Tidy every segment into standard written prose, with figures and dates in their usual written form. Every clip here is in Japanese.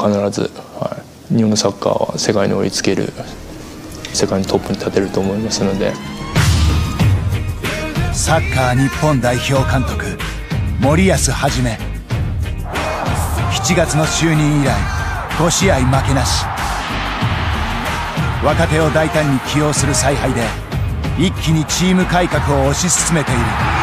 必ず、日本のサッカーは世界に追いつける、世界のトップに立てると思いますので。 サッカー日本代表監督森保一。7月の就任以来5試合負けなし。若手を大胆に起用する采配で一気にチーム改革を推し進めている。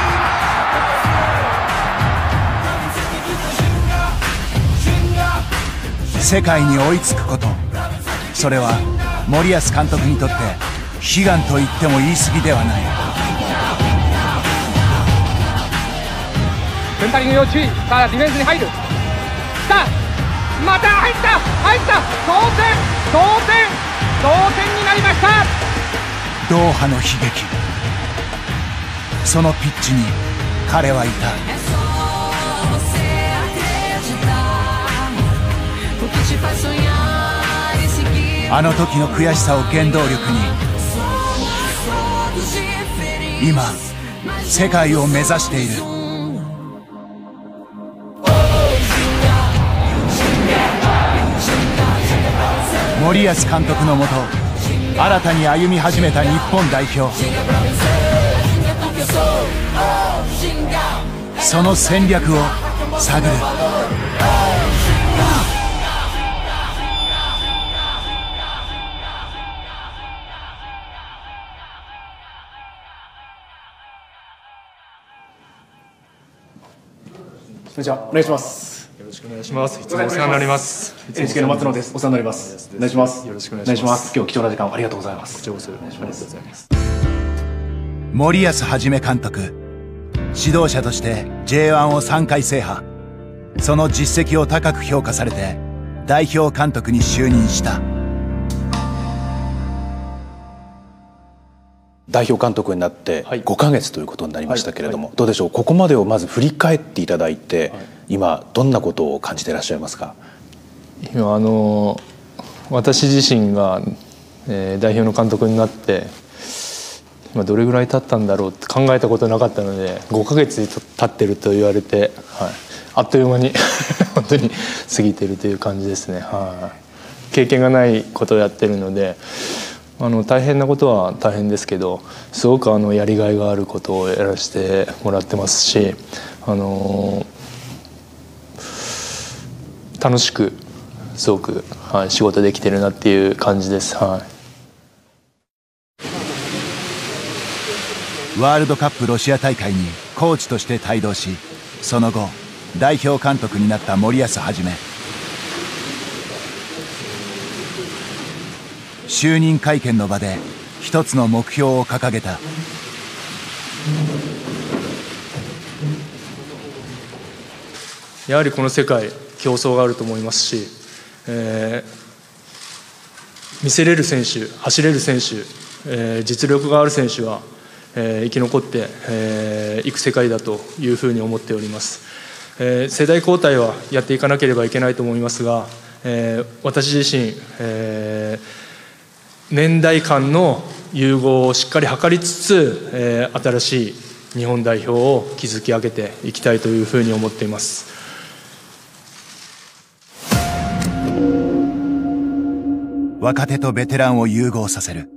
世界に追いつくこと、それは森保監督にとって悲願と言っても言い過ぎではない。 センタリング要注意。さあディフェンスに入る。さあまた入った、入った、同点になりました。 ドーハの悲劇、そのピッチに彼はいた。あの時の悔しさを原動力に今世界を目指している。森保監督のもと新たに歩み始めた日本代表。その戦略を探る。 こんにちは、お願いします。 よろしくお願いします。いつもお世話になります。 NHK の松野です。お世話になります。お願いします。 よろしくお願いします。 今日貴重な時間ありがとうございます。 こちらこそありがとうございます。 森保一監督、指導者として J1 を3回制覇。その実績を高く評価されて代表監督に就任した。 代表監督になって5ヶ月ということになりましたけれども、どうでしょう、ここまでをまず振り返っていただいて、今どんなことを感じていらっしゃいますか？ 今私自身が、代表の監督になって今どれぐらい経ったんだろうって考えたことなかったので、5ヶ月経ってると言われて、あっという間に本当に過ぎてるという感じですね。経験がないことをやってるので、大変なことは大変ですけど、すごくやりがいがあることをやらせてもらってますし、楽しくすごく、仕事できてるなっていう感じです。 ワールドカップロシア大会にコーチとして帯同し、その後代表監督になった森保一。就任会見の場で一つの目標を掲げた。 やはりこの世界競争があると思いますし、見せれる選手、走れる選手、実力がある選手は、生き残っていく世界だというふうに思っております。世代交代はやっていかなければいけないと思いますが、私自身、年代間の融合をしっかり図りつつ、新しい日本代表を築き上げていきたいというふうに思っています。 若手とベテランを融合させる。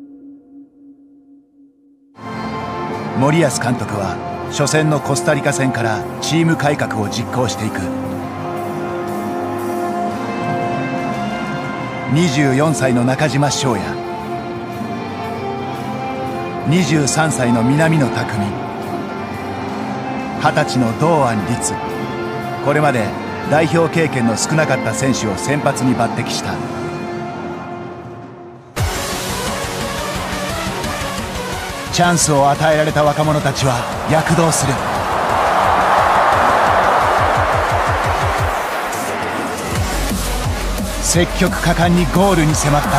森保監督は初戦のコスタリカ戦からチーム改革を実行していく。24歳の中島翔也、23歳の南野拓実、20歳の堂安律。これまで代表経験の少なかった選手を先発に抜擢した。チャンスを与えられた若者たちは躍動する。積極果敢にゴールに迫った。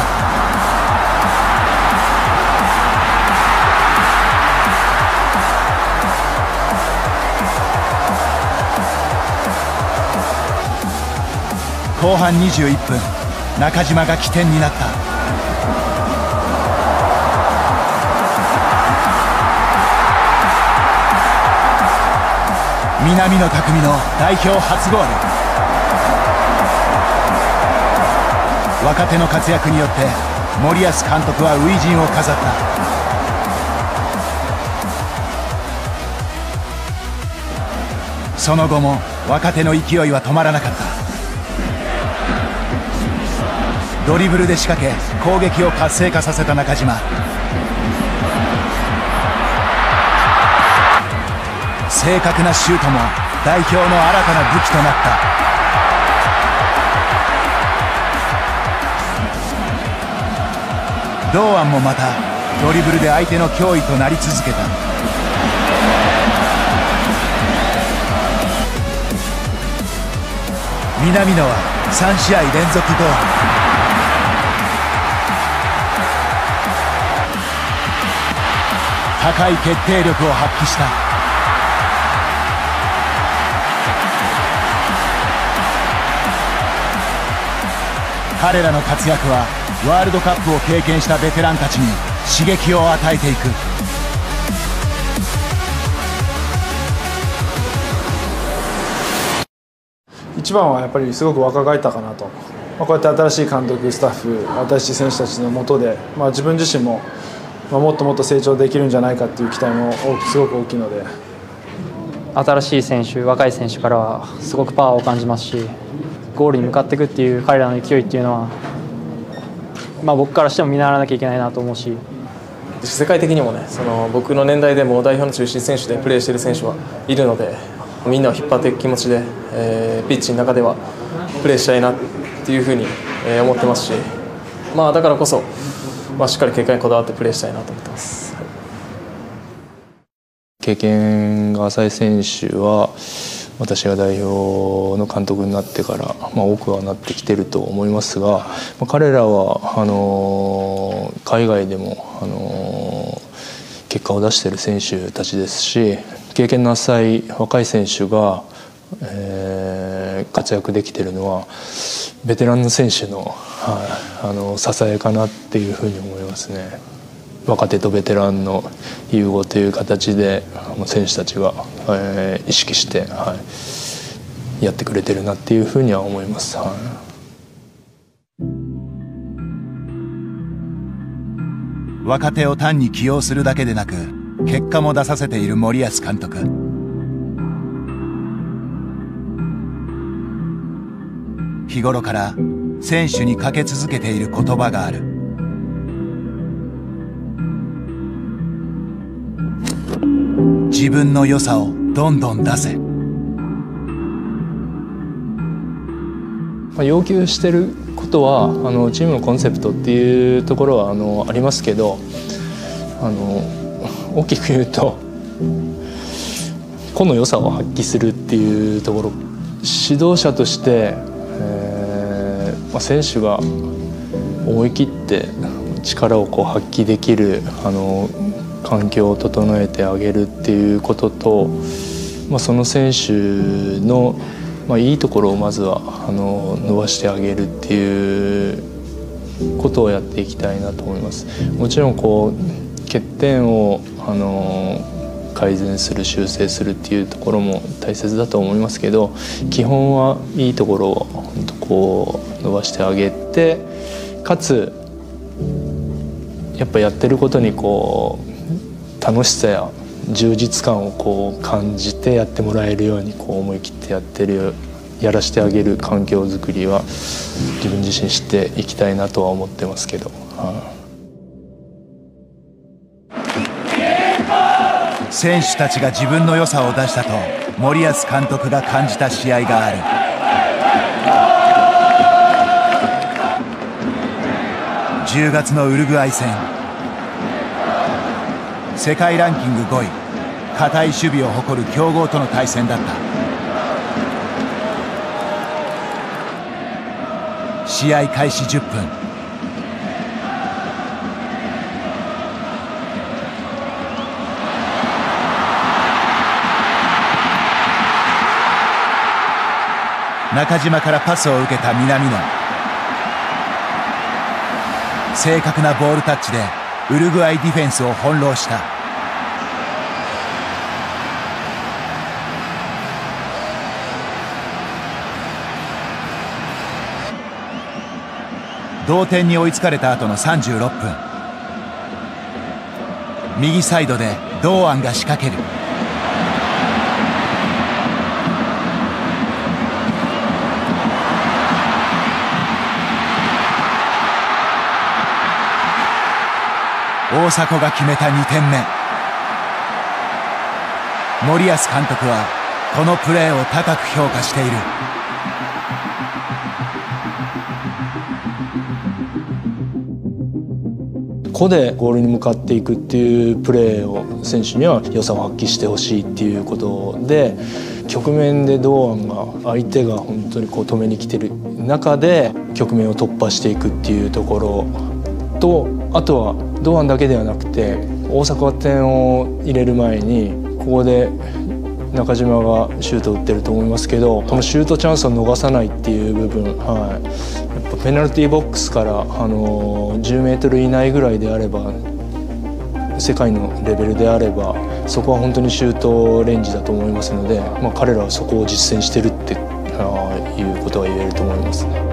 後半21分、中島が起点になった。南野拓実の代表初ゴール。 若手の活躍によって森保監督は初陣を飾った。その後も若手の勢いは止まらなかった。ドリブルで仕掛け攻撃を活性化させた中島。正確なシュートも代表の新たな武器となった。堂安もまたドリブルで相手の脅威となり続けた。南野は3試合連続ゴール。高い決定力を発揮した。彼らの活躍はワールドカップを経験したベテランたちに刺激を与えていく。 一番はやっぱりすごく若返ったかなと、こうやって新しい監督、スタッフ、新しい選手たちの下で、自分自身も、もっともっと成長できるんじゃないかっていう期待もすごく大きいので、 新しい選手、若い選手からはすごくパワーを感じますし、ゴールに向かっていくっていう彼らの勢いっていうのは、僕からしても見習わなきゃいけないなと思うし、 世界的にもね、僕の年代でも代表の中心選手でプレーしている選手はいるので、みんなを引っ張っていく気持ちで、ピッチの中ではプレーしたいなっていうふうに思ってますし、だからこそ、しっかり結果にこだわってプレーしたいなと思ってます。 経験が浅い選手は私が代表の監督になってから、多くはなってきてると思いますが、彼らは海外でも結果を出している選手たちですし、経験の浅い若い選手が、活躍できているのはベテランの選手の、支えかなっていうふうに思いますね。若手とベテランの融合という形で選手たちが、意識して、やってくれてるなっていうふうには思います。 若手を単に起用するだけでなく結果も出させている森保監督。日頃から選手にかけ続けている言葉がある。自分の良さをどんどん出せ。 要求してることはチームのコンセプトっていうところはありますけど、大きく言うと個の良さを発揮するっていうところ、指導者として、選手が思い切って力を発揮できる環境を整えてあげるっていうことと、その選手のいいところをまずは伸ばしてあげるっていうことをやっていきたいなと思います。もちろん欠点を改善する、修正するっていうところも大切だと思いますけど、基本はいいところを伸ばしてあげて、かつやっぱやってることに楽しさや充実感を感じてやってもらえるように思い切ってやらしてあげる環境づくりは自分自身していきたいなとは思ってますけど。 選手たちが自分の良さを出したと森保監督が感じた試合がある。10月のウルグアイ戦、世界ランキング5位、堅い守備を誇る強豪との対戦だった。試合開始10分。中島からパスを受けた南野。正確なボールタッチでウルグアイディフェンスを翻弄した。 同点に追いつかれた後の36分、右サイドで堂安が仕掛ける。大迫が決めた2点目。森保監督はこのプレーを高く評価している。 個でゴールに向かっていくっていうプレーを選手には良さを発揮してほしいっていうことで、局面で堂安が相手が本当にこう止めに来てる中で局面を突破していくっていうところと、あとは堂安だけではなくて大迫が点を入れる前にここで中島がシュートを打ってると思いますけど、このシュートチャンスを逃さないっていう部分、やっぱペナルティーボックスから10メートル以内ぐらいであれば、世界のレベルであればそこは本当にシュートレンジだと思いますので、彼らはそこを実践してるっていうことが言えると思いますね。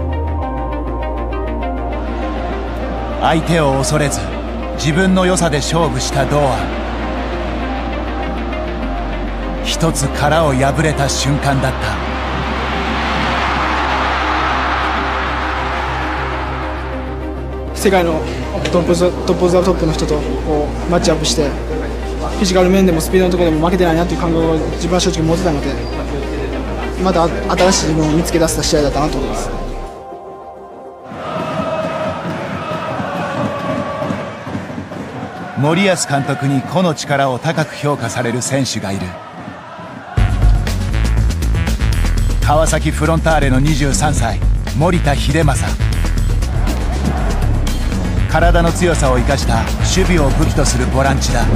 相手を恐れず自分の良さで勝負した堂安。一つ殻を破れた瞬間だった。 世界のトップオブザトップの人とこうマッチアップして、フィジカル面でもスピードのところでも負けてないなという感覚を自分は正直持ってたので、また新しい自分を見つけ出せた試合だったなと思います。 森保監督に個の力を高く評価される選手がいる。川崎フロンターレの23歳守田英正。体の強さを生かした守備を武器とするボランチだ。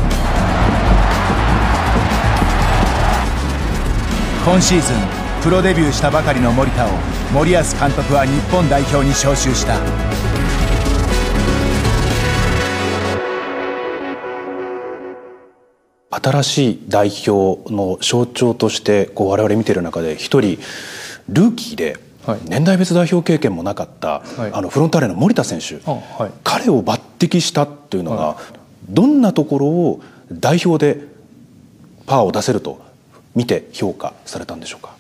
今シーズンプロデビューしたばかりの守田を森保監督は日本代表に招集した。 新しい代表の象徴として我々見ている中で一人ルーキーで年代別代表経験もなかった、フロンターレの守田選手、彼を抜擢したというのが、どんなところを代表でパワーを出せると見て評価されたんでしょうか。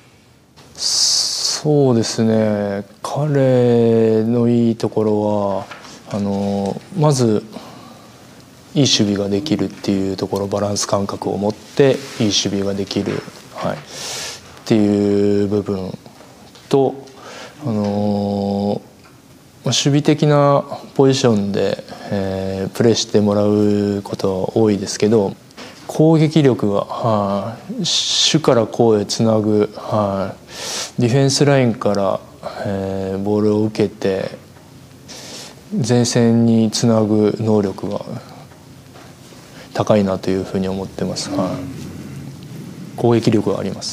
そうですね、彼のいいところはまずいい守備ができるっていうところ、バランス感覚を持っていい守備ができる、っていう部分と、守備的なポジションで、プレーしてもらうことは多いですけど、攻撃力が、主から攻へつなぐ、ディフェンスラインから、ボールを受けて前線につなぐ能力が高いなというふうに思ってます。攻撃力があります。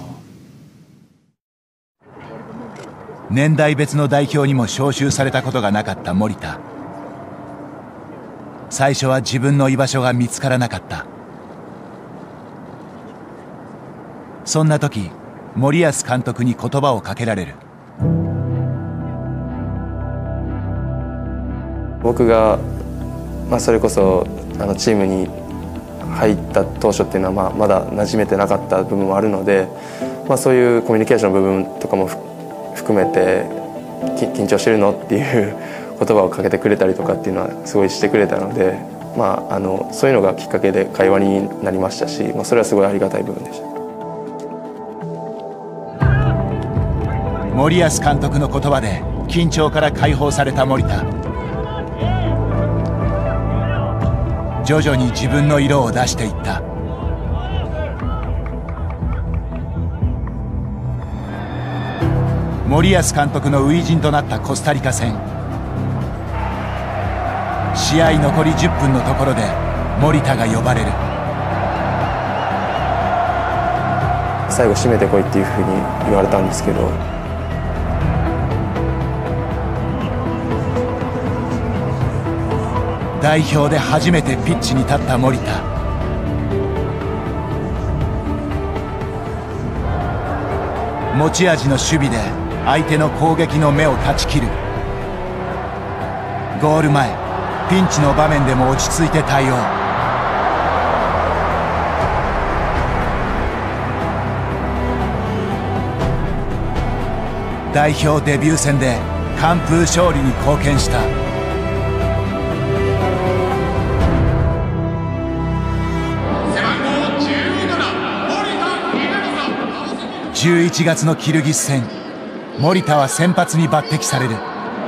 年代別の代表にも招集されたことがなかった守田。最初は自分の居場所が見つからなかった。そんな時森保監督に言葉をかけられる。 僕が、それこそチームに入った当初っていうのは、まだ馴染めてなかった部分もあるので、そういうコミュニケーションの部分とかも含めて緊張してるのっていう言葉をかけてくれたりとかっていうのはすごいしてくれたので、そういうのがきっかけで会話になりましたし、それはすごいありがたい部分でした。 森保監督の言葉で緊張から解放された守田。徐々に自分の色を出していった。森保監督の初陣となったコスタリカ戦。試合残り10分のところで守田が呼ばれる。 最後締めてこいっていうふうに言われたんですけど、 代表で初めてピッチに立った守田。持ち味の守備で相手の攻撃の芽を断ち切る。 ゴール前ピンチの場面でも落ち着いて対応。代表デビュー戦で完封勝利に貢献した。11月のキルギス戦、森田は先発に抜擢される。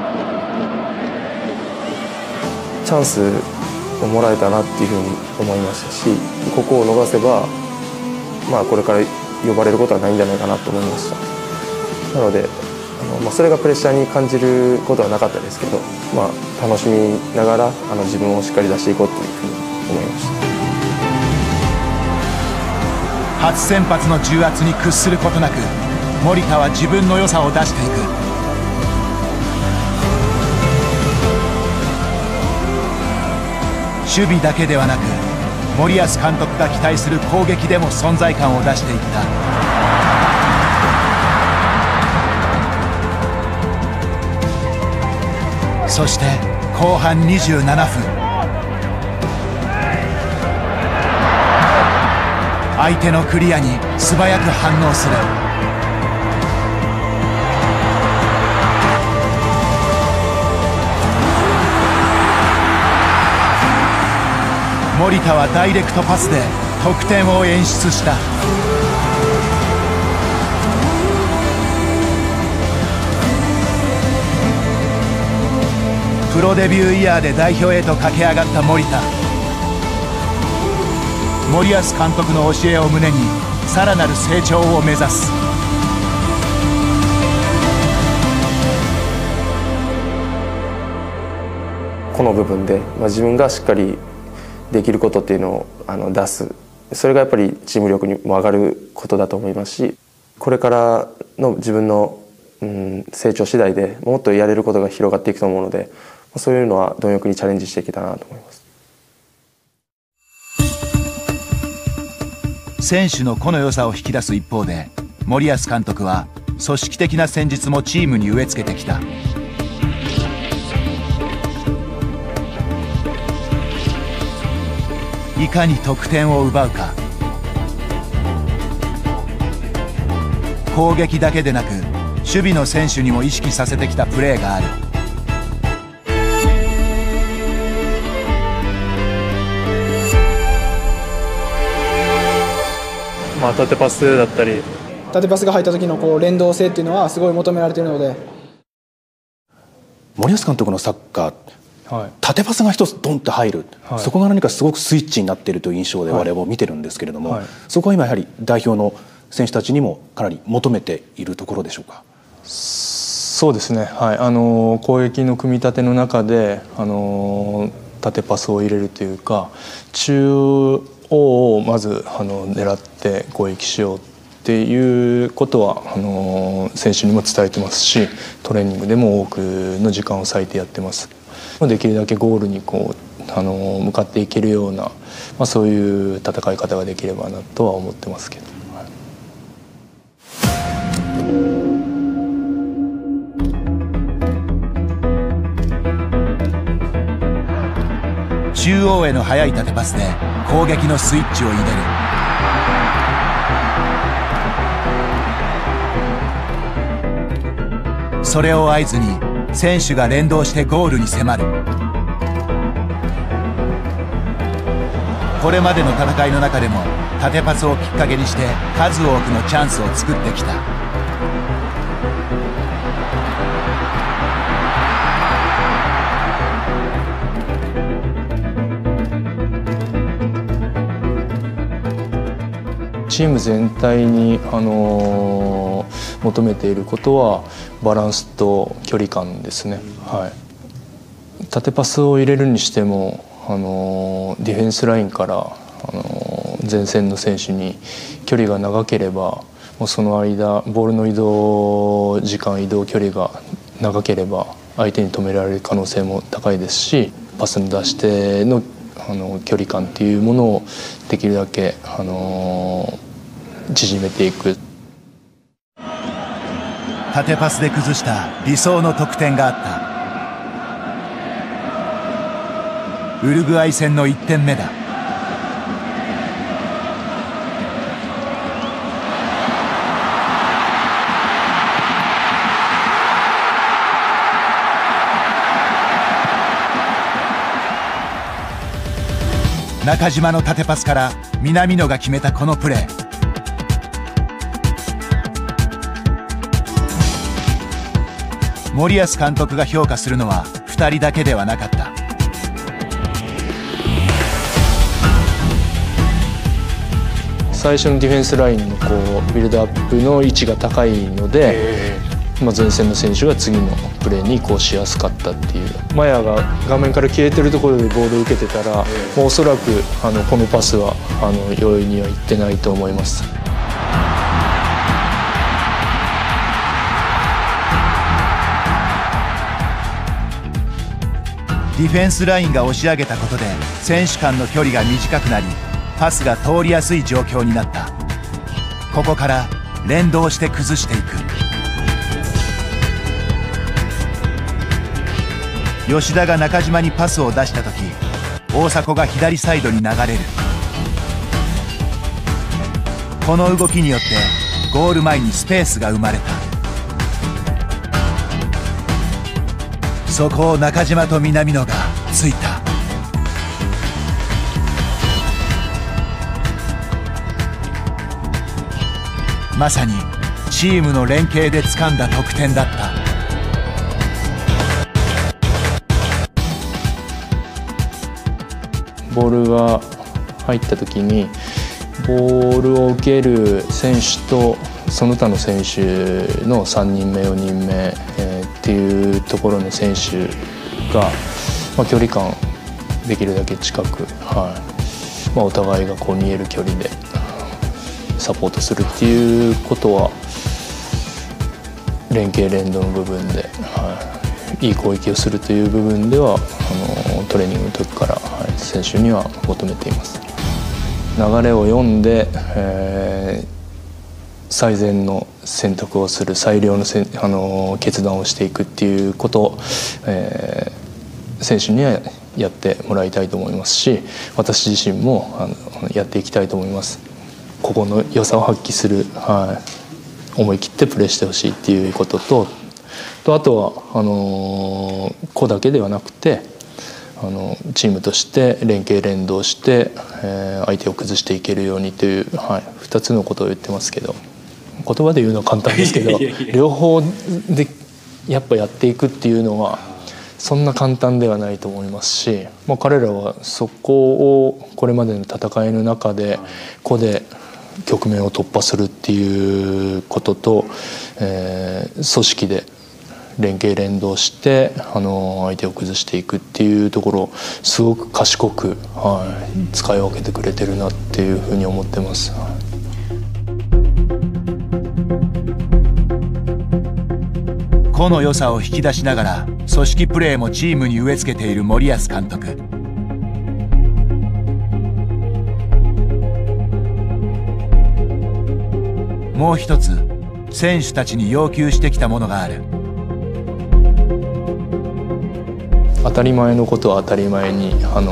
チャンスをもらえたなっていうふうに思いましたし、ここを逃せば、これから呼ばれることはないんじゃないかなと思いました。なのでそれがプレッシャーに感じることはなかったですけど、楽しみながら自分をしっかり出していこうというふうに思いました。 初先発の重圧に屈することなく森田は自分の良さを出していく。守備だけではなく森保監督が期待する攻撃でも存在感を出していった。そして後半27分、相手のクリアに素早く反応する。森田はダイレクトパスで得点を演出した。プロデビューイヤーで代表へと駆け上がった森田。森保監督の教えを胸にさらなる成長を目指す。 この部分で、自分がしっかりできることっていうのを出す、それがやっぱりチーム力にも上がることだと思いますし、これからの自分の、成長次第でもっとやれることが広がっていくと思うので、そういうのは貪欲にチャレンジしていけたらなと思います。 選手の個の良さを引き出す一方で、森保監督は組織的な戦術もチームに植え付けてきた。いかに得点を奪うか。攻撃だけでなく守備の選手にも意識させてきたプレーがある。 縦パスだったり、 縦パスが入った時の連動性っていうのはすごい求められているので。 森保監督のサッカー、縦パスが一つドンと入る、そこが何かすごくスイッチになっているという印象で我々も見てるんですけれども、そこは今やはり代表の選手たちにもかなり求めているところでしょうか。 そうですね、攻撃の組み立ての中で縦パスを入れるというか、中央をまず狙って攻撃しようっていうことは選手にも伝えてますし、トレーニングでも多くの時間を割いてやってます。できるだけゴールに向かっていけるような、そういう戦い方ができればなとは思ってますけど。 中央への速い縦パスで攻撃のスイッチを入れる。それを合図に選手が連動してゴールに迫る。これまでの戦いの中でも縦パスをきっかけにして数多くのチャンスを作ってきた。 チーム全体に、求めていることはバランスと距離感ですね。縦パスを入れるにしてもディフェンスラインから前線の選手に距離が長ければ、もうその間ボールの移動時間、移動距離が長ければ相手に止められる可能性も高いですし、パスの出し手の距離感っていうものをできるだけ縮めていく。 縦パスで崩した理想の得点があった。 ウルグアイ戦の1点目だ。中島の縦パスから南野が決めたこのプレー。森保監督が評価するのは2人だけではなかった。 最初のディフェンスラインのビルドアップの位置が高いので、前線の選手が次のプレーに移行しやすかったっていう。マヤが画面から消えてるところでボールを受けてたら、もうおそらくこのパスは容易にはいってないと思います。 ディフェンスラインが押し上げたことで選手間の距離が短くなり、パスが通りやすい状況になった。ここから連動して崩していく。吉田が中島にパスを出した時、大迫が左サイドに流れる。この動きによってゴール前にスペースが生まれた。そこを中島と南野がついた。まさにチームの連携で掴んだ得点だった。 ボールが入った時にボールを受ける選手とその他の選手の3人目4人目、っていうところの選手が、距離感できるだけ近く、お互いが見える距離でサポートするっていうことは連携連動の部分で、いい攻撃をするという部分ではトレーニングの時から、選手には求めています。流れを読んで、最善の選択をする、最良の決断をしていくっていうことを、選手にはやってもらいたいと思いますし、私自身もやっていきたいと思います。ここの良さを発揮する、思い切ってプレーしてほしいっていうことと、あとは個だけではなくてチームとして連携連動して相手を崩していけるようにという、2つのことを言ってますけど、言葉で言うのは簡単ですけど両方でやっぱやっていくっていうのはそんな簡単ではないと思いますし、彼らはそこをこれまでの戦いの中で個で局面を突破するっていうことと、組織で連携連動して相手を崩していくっていうところをすごく賢く、使い分けてくれてるなっていうふうに思ってます。 個の良さを引き出しながら組織プレーもチームに植え付けている森保監督。もう一つ選手たちに要求してきたものがある。 当たり前のことは当たり前に、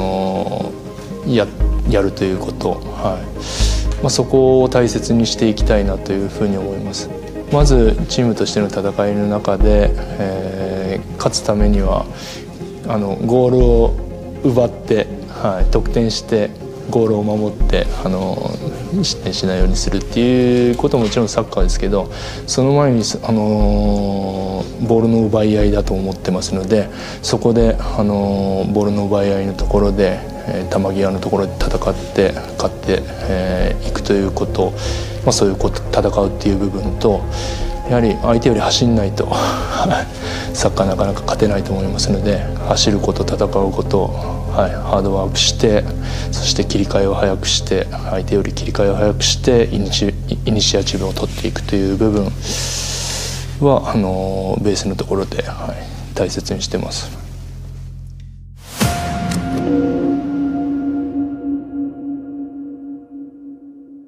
やるということ、そこを大切にしていきたいなというふうに思います。まずチームとしての戦いの中で、勝つためにはゴールを奪って、得点してゴールを守って失点しないようにするっていうことももちろんサッカーですけど、その前にボールの奪い合いだと思ってますので、そこでボールの奪い合いのところで球際のところで戦って勝っていくということ、そういうこと戦うっていう部分と、やはり相手より走んないとサッカーなかなか勝てないと思いますので、走ること戦うことハードワークして、そして切り替えを早くして、相手より切り替えを早くしてイニシアチブを取っていくという部分はベースのところで、大切にしてます。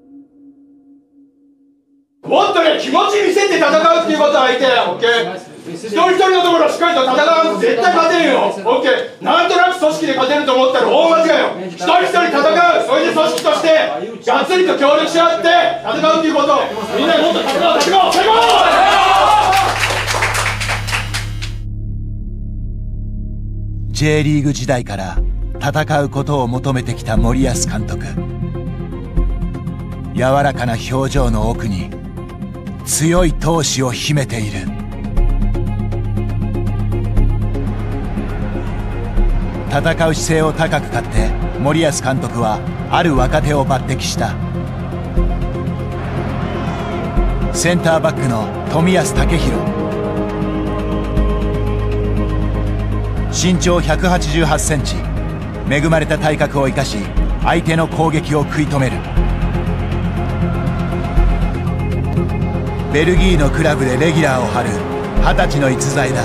もっとね、気持ち見せて戦うっていうことは相手は OK。 一人一人のところしっかりと戦わんと絶対勝てんよ。オッケー。なんとなく組織で勝てると思ったら大間違いよ。一人一人戦う。それで組織としてがっつりと協力し合って戦うっていうことをみんなでもっと戦おう最高。 J リーグ時代から戦うことを求めてきた森保監督。柔らかな表情の奥に強い闘志を秘めている。戦う姿勢を高く買って森保監督はある若手を抜擢した。センターバックの冨安健洋。身長188センチ、恵まれた体格を生かし相手の攻撃を食い止める。ベルギーのクラブでレギュラーを張る20歳の逸材だ。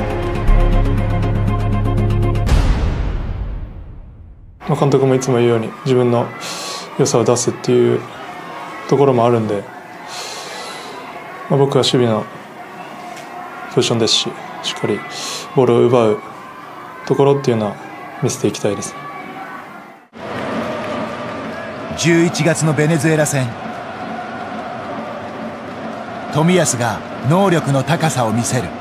監督もいつも言うように自分の良さを出すっていうところもあるんで、僕は守備のポジションですし、しっかりボールを奪うところっていうのは見せていきたいです。 11月のベネズエラ戦、冨安が能力の高さを見せる。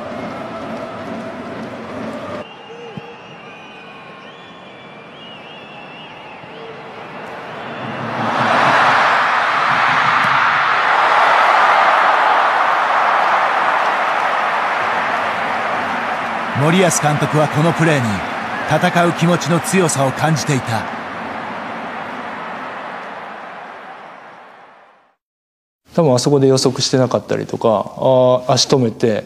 森保監督はこのプレーに戦う気持ちの強さを感じていた。 多分あそこで予測してなかったりとか、足止めて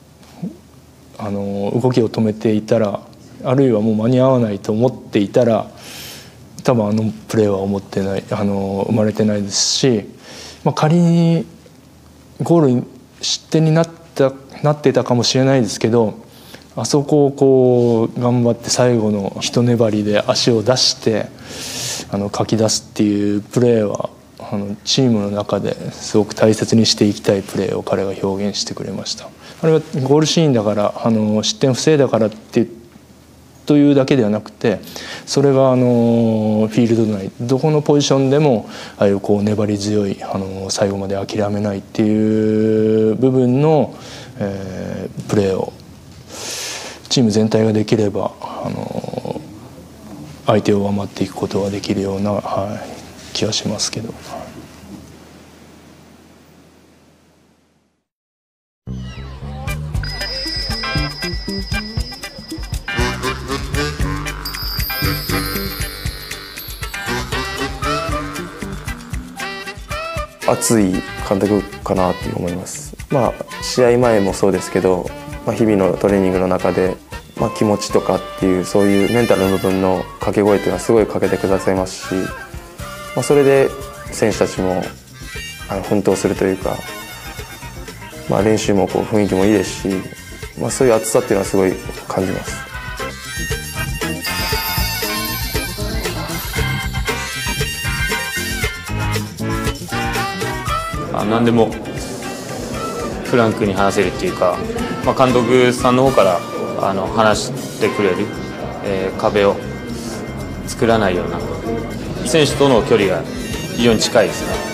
動きを止めていたら、あるいはもう間に合わないと思っていたら、多分あのプレーは生まれてないですし、仮にゴールに失点になっていたかもしれないですけど、あそこをこう頑張って最後の一粘りで足を出してかき出すっていうプレーはチームの中ですごく大切にしていきたいプレーを彼が表現してくれました。あれはゴールシーンだから失点防いだからというだけではなくて、それがフィールド内どこのポジションでもああいうこう粘り強い最後まで諦めないっていう部分のプレーをチーム全体ができれば相手を上回っていくことができるような、気がしますけど。 熱い監督かなと思います。試合前もそうですけど、日々のトレーニングの中で、気持ちとかっていうそういうメンタルの部分の掛け声っていうのはすごいかけてくださいますし、それで選手たちも奮闘するというか、練習も雰囲気もいいですし、そういう熱さっていうのはすごい感じます。 何でもフランクに話せるっていうか、監督さんの方から話してくれる、壁を作らないような選手との距離が非常に近いですね。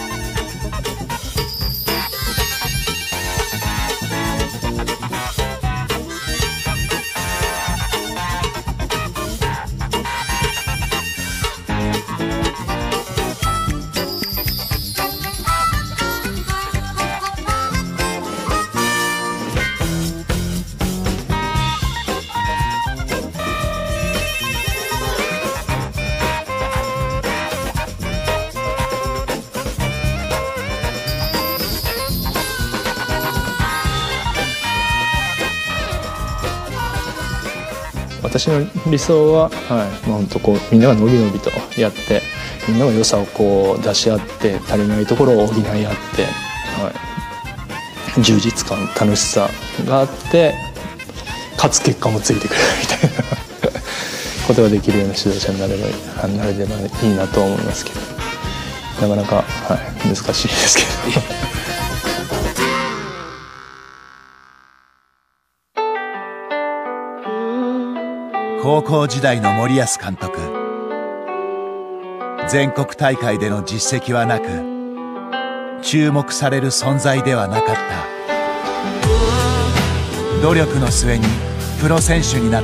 私の理想は、本当みんながのびのびとやって、みんなが良さを出し合って、足りないところを補い合って、充実感、楽しさがあって、かつ結果もついてくるみたいなことができるような指導者になればいいなとは思いますけど、なかなか、難しいですけど。 高校時代の森保監督。全国大会での実績はなく、注目される存在ではなかった。努力の末にプロ選手になった。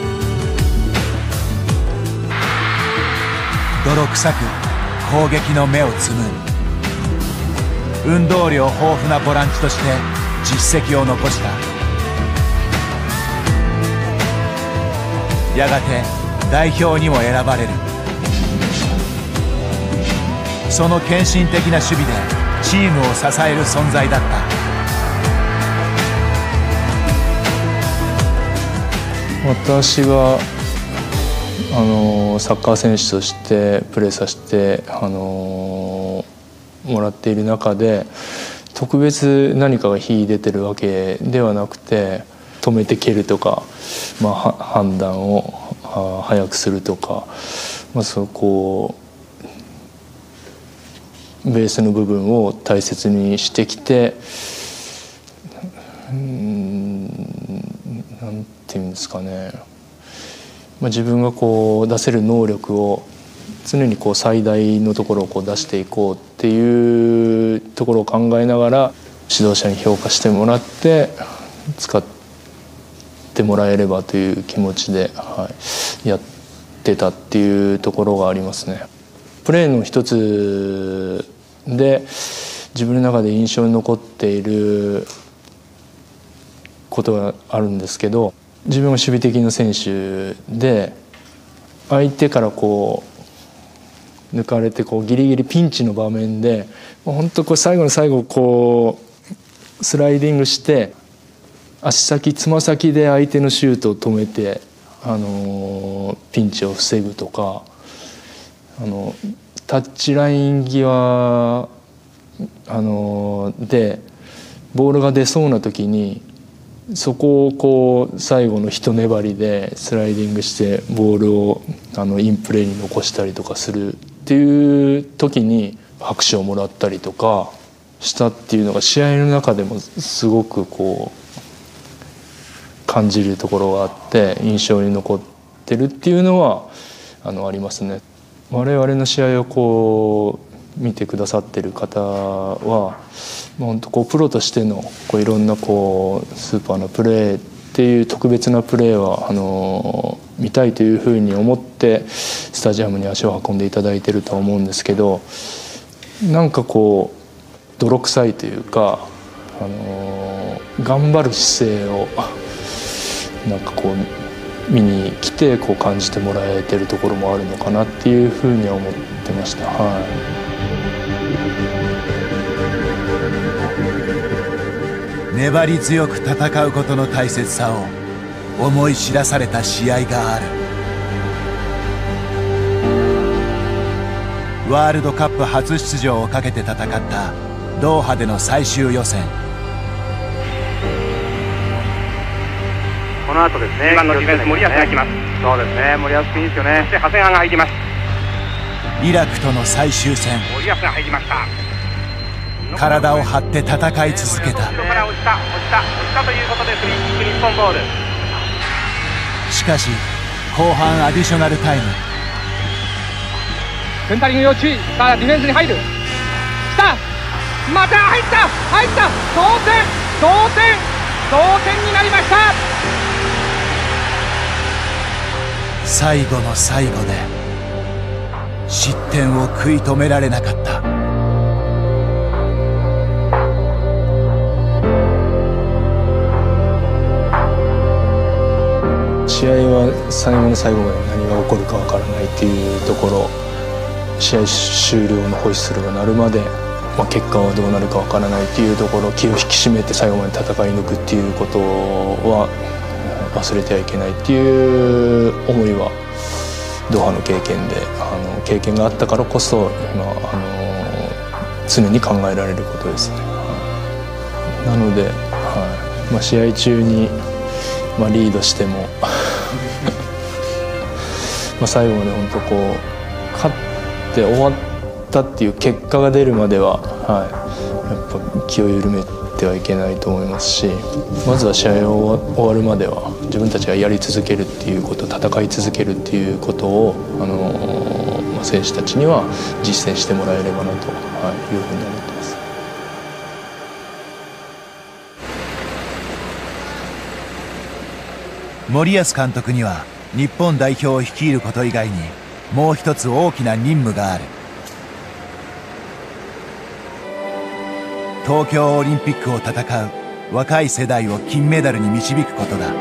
泥臭く攻撃の芽を摘む。運動量豊富なボランチとして実績を残した。やがて代表にも選ばれる。その献身的な守備でチームを支える存在だった。 私がサッカー選手としてプレーさせてもらっている中で、特別何かが秀でてるわけではなくて、止めて蹴るとか、判断を早くするとか、そこベースの部分を大切にしてきて、なんていうんですかね、自分が出せる能力を常に最大のところを出していこうっていうところを考えながら、指導者に評価してもらって使ってもらえればという気持ちで、やってたっていうところがありますね。プレーの一つで自分の中で印象に残っていることがあるんですけど、自分が守備的な選手で相手から抜かれてギリギリピンチの場面で本当最後の最後スライディングして足先つま先で相手のシュートを止めてピンチを防ぐとか、タッチライン際でボールが出そうな時にそこを最後の一粘りでスライディングしてボールをインプレーに残したりとかするっていう時に拍手をもらったりとかしたっていうのが試合の中でもすごく感じるところがあって印象に残ってるっていうのはありますね。我々の試合を見てくださってる方は本当プロとしてのいろんなスーパーなプレーっていう特別なプレーは見たいというふうに思ってスタジアムに足を運んでいただいてると思うんですけど、なんか泥臭いというか頑張る姿勢をなんか見に来て感じてもらえてるところもあるのかなっていうふうには思ってました。 粘り強く戦うことの大切さを思い知らされた試合がある。ワールドカップ初出場をかけて戦ったドーハでの最終予選。 この後ですね、2番のディフェンス森保が行きます。そうですね、森保君いいですよね。そして長谷川が入ります。 イラクとの最終戦、 森保が入りました。 体を張って戦い続けた。 後ろから落ちたということでフリーキック日本ボール。 しかし後半アディショナルタイム、 センタリング要注意。さあディフェンスに入る。来た、また入った、同点になりました。 最後の最後で失点を食い止められなかった。 試合は最後の最後まで何が起こるかわからないっていうところ、試合終了のホイッスルが鳴るまで、結果はどうなるかわからないっていうところ、気を引き締めて最後まで戦い抜くっていうことは忘れてはいけないっていう思いはドーハの経験で経験があったからこそ今常に考えられることですね。なので、試合中にリードしても最後まで本当勝って終わったっていう結果が出るまでは、やっぱ気を緩めってはいけないと思いますし、まずは試合が終わるまでは自分たちがやり続けるっていうこと、戦い続けるっていうことを選手たちには実践してもらえればなと、いうふうに思ってます。 森保監督には日本代表を率いること以外にもう一つ大きな任務がある。東京オリンピックを戦う若い世代を金メダルに導くことだ。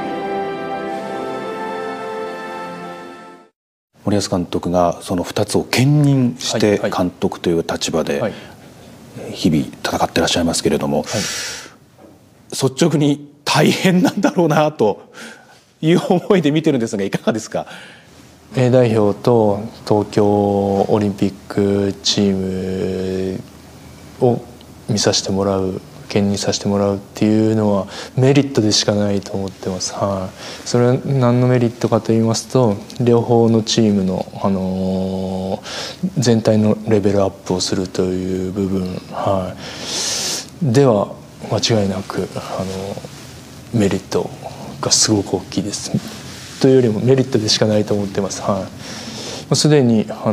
森保監督がその2つを兼任して監督という立場で日々戦ってらっしゃいますけれども、率直に大変なんだろうなという思いで見てるんですが、いかがですか。 A 代表と東京オリンピックチームを見させてもらう、兼任させてもらうっていうのはメリットでしかないと思ってます。それは何のメリットかと言いますと、両方のチームの、全体のレベルアップをするという部分、では間違いなくメリットがすごく大きいです。というよりもメリットでしかないと思ってます。すでに東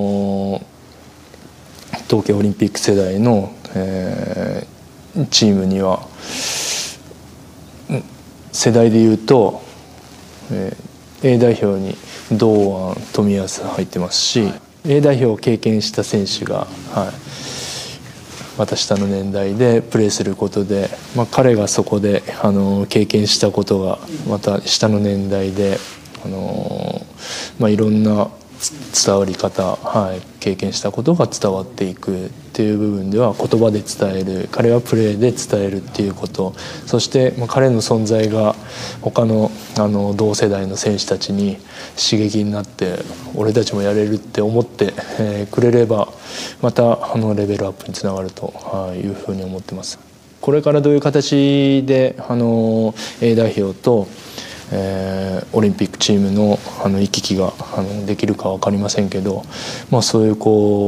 京オリンピック世代の、チームには世代でいうと、A 代表に堂安、冨安入ってますし、A 代表を経験した選手が、また下の年代でプレーすることで、彼がそこで経験したことがまた下の年代でいろんな伝わり方、経験したことが伝わっていくっていう部分では、言葉で伝える、彼はプレーで伝えるっていうこと、そして彼の存在が他の同世代の選手たちに刺激になって、俺たちもやれるって思ってくれれば、またレベルアップにつながるというふうに思ってます。これからどういう形でA 代表とオリンピックチームの行き来ができるか分かりませんけど、そういう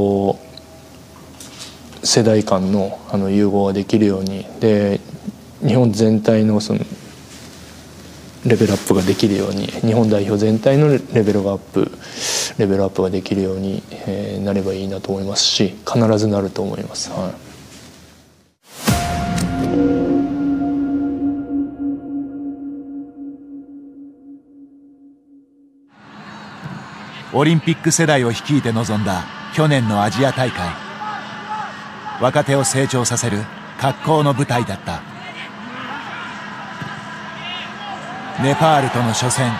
世代間の融合ができるように、で日本全体のレベルアップができるように、日本代表全体のレベルアップができるようになればいいなと思いますし、必ずなると思います。 オリンピック世代を率いて臨んだ去年のアジア大会。若手を成長させる格好の舞台だった。ネパールとの初戦。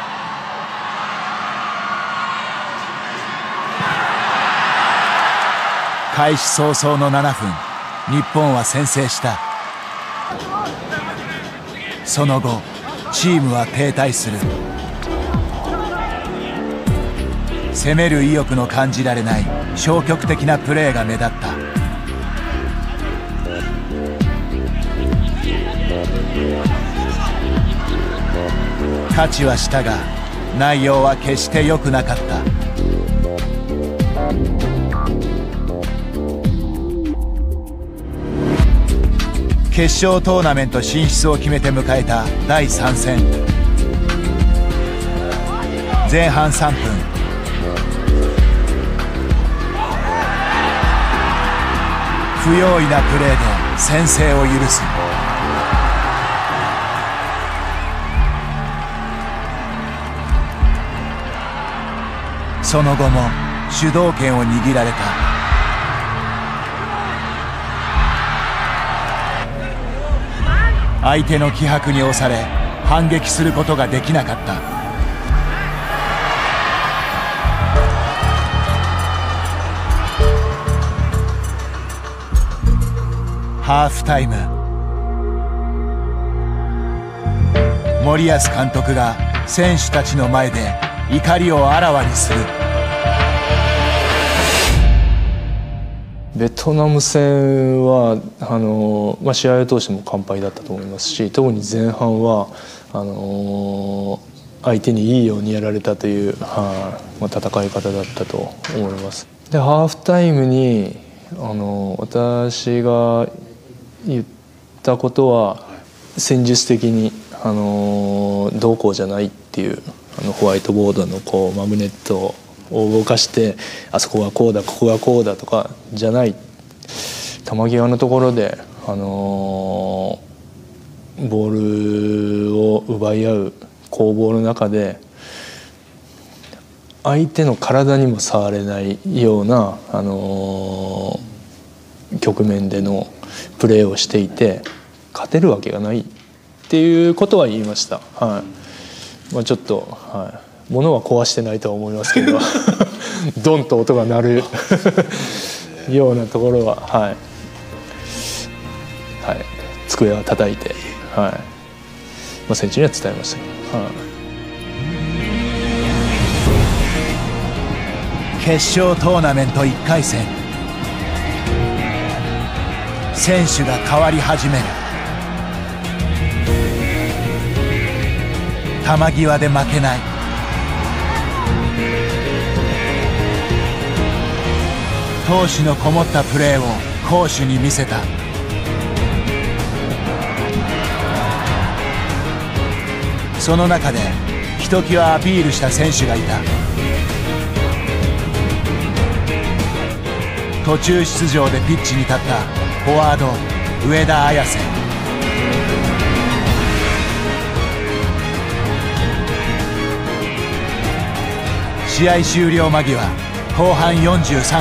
開始早々の7分、日本は先制した。その後、チームは停滞する。攻める意欲の感じられない消極的なプレーが目立った。勝ちはしたが内容は決して良くなかった。決勝トーナメント進出を決めて迎えた第3戦。前半3分、不用意なプレーで先制を許す。その後も主導権を握られた。相手の気迫に押され反撃することができなかった。ハーフタイム、森保監督が選手たちの前で怒りをあらわにする。 ベトナム戦は試合を通しても完敗だったと思いますし、特に前半は相手にいいようにやられたという、戦い方だったと思います。でハーフタイムに私が言ったことは戦術的にどうこうじゃないっていうホワイトボードのこうマグネットを動かしてあそこがこうだここがこうだとかじゃない球際のところでボールを奪い合う攻防の中で相手の体にも触れないような局面でのプレーをしていて勝てるわけがないっていうことは言いました。はいちょっと、物は壊してないとは思いますけどドンと音が鳴るようなところは、机は叩いて、選手には伝えましたけど。 決勝トーナメント1回戦、選手が変わり始める。球際で負けない。闘志のこもったプレーを攻守に見せた。その中でひときわアピールした選手がいた。途中出場でピッチに立ったフォワード上田綺世。試合終了間際後半43分、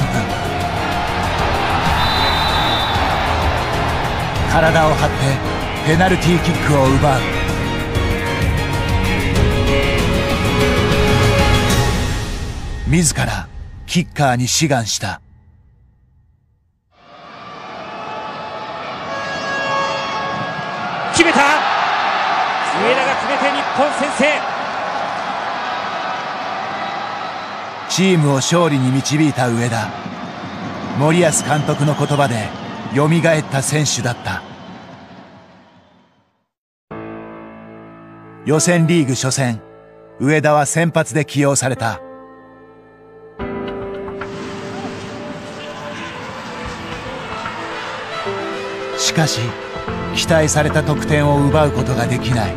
体を張ってペナルティーキックを奪う。自らキッカーに志願した。 決めた。上田が決めて日本先制。 チームを勝利に導いた上田。森保監督の言葉でよみがえった選手だった。予選リーグ初戦、上田は先発で起用された。しかし期待された得点を奪うことができない。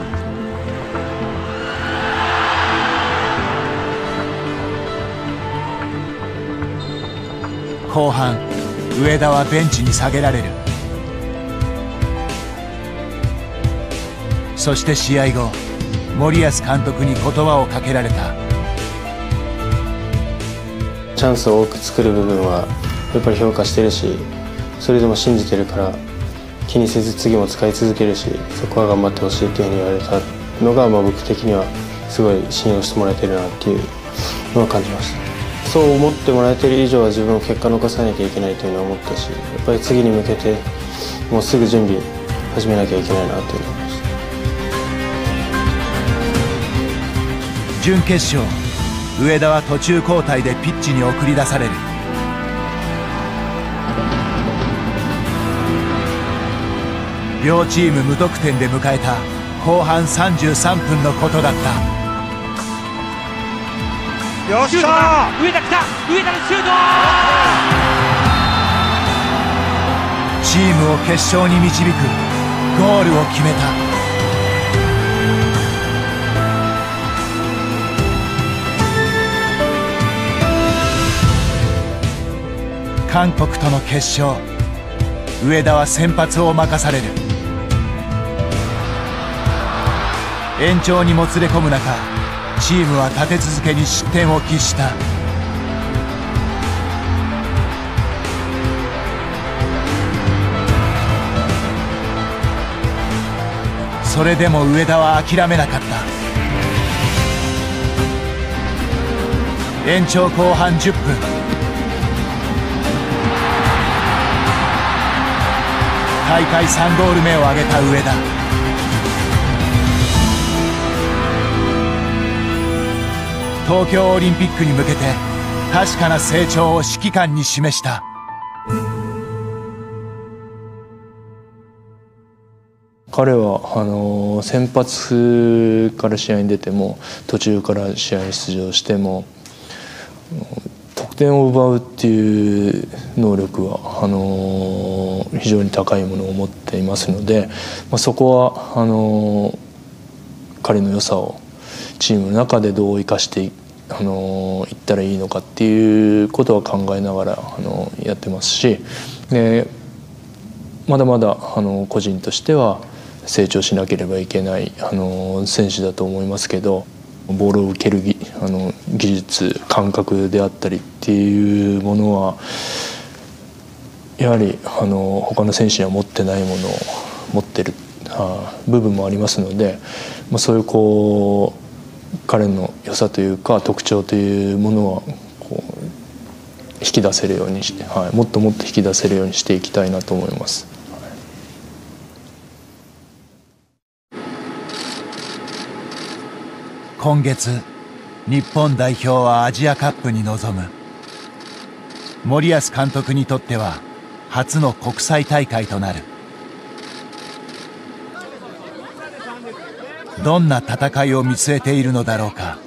後半、上田はベンチに下げられる。そして試合後、森保監督に言葉をかけられた。 チャンスを多く作る部分はやっぱり評価してるし、それでも信じてるから気にせず次も使い続けるし、そこは頑張ってほしいっていうふうに言われたのが、僕的にはすごい信用してもらえてるなっていうのを感じました。そう思ってもらえてる以上は自分も結果残さなきゃいけないというのは思ったし、やっぱり次に向けてもうすぐ準備始めなきゃいけないなというのを思いました。 準決勝、上田は途中交代でピッチに送り出される。両チーム無得点で迎えた後半33分のことだった。 よっしゃー、上田来た。上田のシュート。 チームを決勝に導くゴールを決めた。韓国との決勝、上田は先発を任される。延長にもつれ込む中、チームは立て続けに失点を喫した。それでも上田は諦めなかった。延長後半10分、大会3ゴール目を挙げた上田。東京オリンピックに向けて確かな成長を指揮官に示した。 彼は先発から試合に出ても途中から試合に出場しても得点を奪うっていう能力は非常に高いものを持っていますので、そこは彼の良さをチームの中でどう生かしていったらいいのかっていうことは考えながらやってますし、でまだまだ個人としては成長しなければいけない選手だと思いますけど、ボールを受ける技術感覚であったりっていうものはやはり他の選手には持ってないものを持ってる部分もありますので、そういう彼の良さというか特徴というものは引き出せるようにして、もっともっと引き出せるようにしていきたいなと思います。 今月日本代表はアジアカップに臨む。森保監督にとっては初の国際大会となる。どんな戦いを見据えているのだろうか。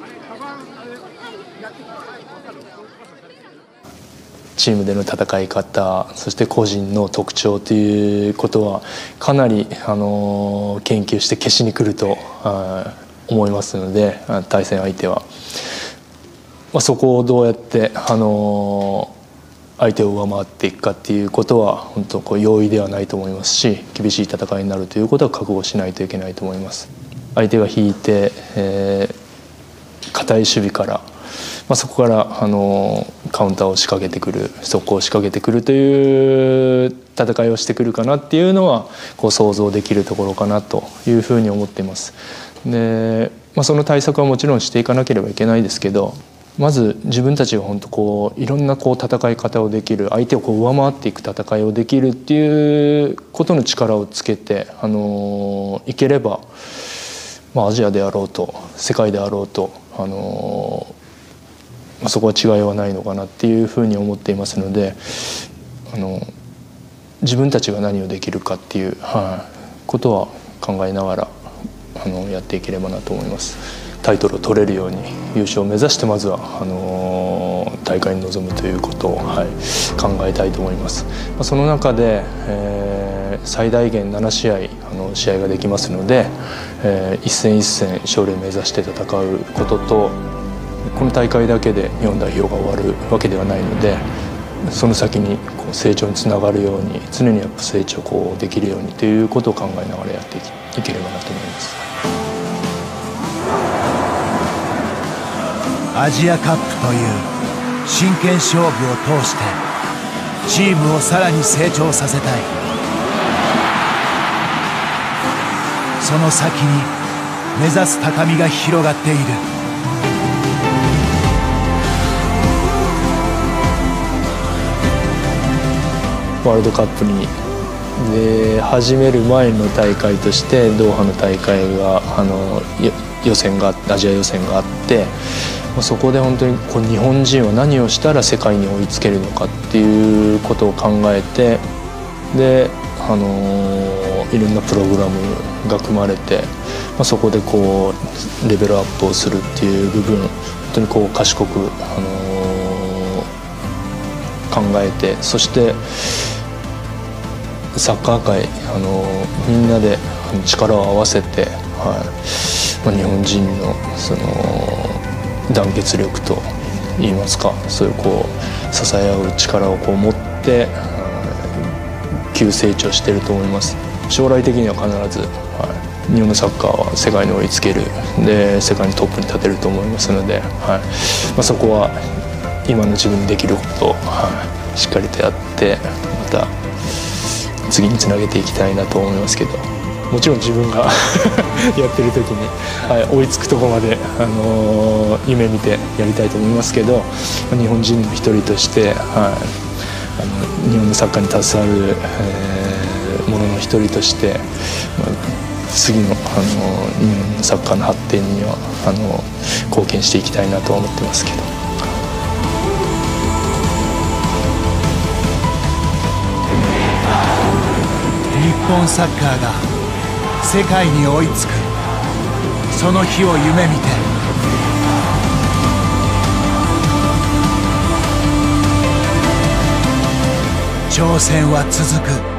チームでの戦い方、そして個人の特徴ということはかなり研究して消しに来ると思いますので、対戦相手は、そこをどうやって相手を上回っていくかっていうことは本当容易ではないと思いますし、厳しい戦いになるということは覚悟しないといけないと思います。相手が引いて堅い守備から、そこからカウンターを仕掛けてくる、速攻を仕掛けてくるという戦いをしてくるかなっていうのは想像できるところかなというふうに思っています。で、その対策はもちろんしていかなければいけないですけど、まず自分たちが本当いろんな戦い方をできる、相手を上回っていく戦いをできるっていうことの力をつけていければ、アジアであろうと世界であろうとそこは違いはないのかなっていうふうに思っていますので、自分たちが何をできるかっていう、ことは考えながらやっていければなと思います。タイトルを取れるように優勝を目指して、まずは大会に臨むということを、考えたいと思います。その中で、最大限7試合試合ができますので、一戦一戦勝利を目指して戦うことと、この大会だけで日本代表が終わるわけではないので、その先に成長につながるように、常に成長できるようにということを考えながらやっていければなと思います。 アジアカップという真剣勝負を通してチームをさらに成長させたい。その先に目指す高みが広がっている。 ワールドカップに始める前の大会としてドーハの大会が予選がアジア予選があって、そこで本当に日本人は何をしたら世界に追いつけるのかっていうことを考えて、でいろんなプログラムが組まれて、そこでレベルアップをするっていう部分、本当に賢く考えて、そしてサッカー界みんなで力を合わせて、日本人の団結力といいますか、そういう支え合う力を持って急成長していると思います。将来的には必ず、日本のサッカーは世界に追いつける、で世界のトップに立てると思いますので、そこは今の自分にできることを、しっかりとやって、また次につなげていきたいなと思いますけど、もちろん自分がやってる時に、追いつくところまで、夢見てやりたいと思いますけど、日本人の一人として、日本のサッカーに携わる、者の一人として、次の、日本のサッカーの発展には貢献していきたいなとは思ってますけど。 日本サッカーが世界に追いつく、その日を夢見て。 挑戦は続く。